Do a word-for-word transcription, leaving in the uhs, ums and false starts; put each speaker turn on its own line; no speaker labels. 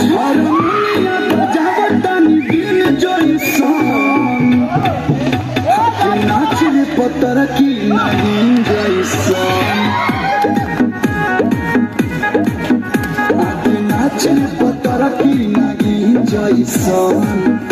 हारमोनिया बजावतानी दिन जइसन नाच रे पतर की नहीं जइसन नाच रे पतर की नहीं जइसन।